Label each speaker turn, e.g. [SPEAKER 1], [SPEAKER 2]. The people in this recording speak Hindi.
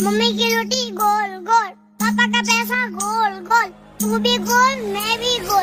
[SPEAKER 1] मम्मी की रोटी गोल गोल, पापा का पैसा गोल गोल, तू भी गोल मैं भी गोल।